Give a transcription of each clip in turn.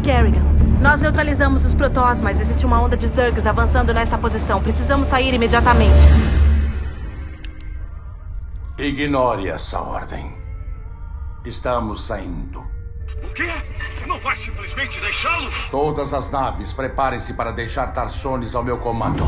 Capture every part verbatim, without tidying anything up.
Kerrigan. Nós neutralizamos os Protoss, mas existe uma onda de Zergs avançando nesta posição. Precisamos sair imediatamente. Ignore essa ordem. Estamos saindo. O quê? Não vai simplesmente deixá-los? Todas as naves, preparem-se para deixar Tarsones ao meu comando.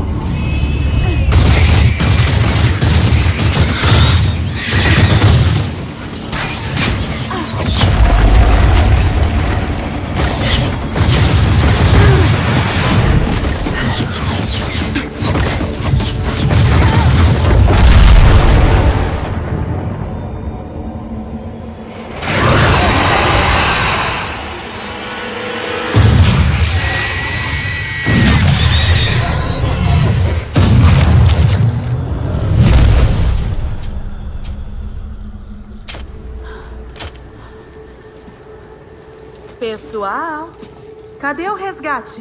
Pessoal, cadê o resgate?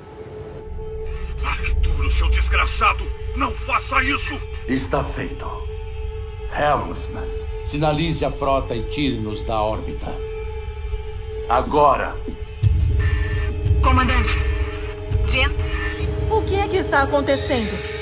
Arcturo, seu desgraçado! Não faça isso! Está feito. Helmsman, sinalize a frota e tire-nos da órbita. Agora! Comandante. Jim? O que é que está acontecendo?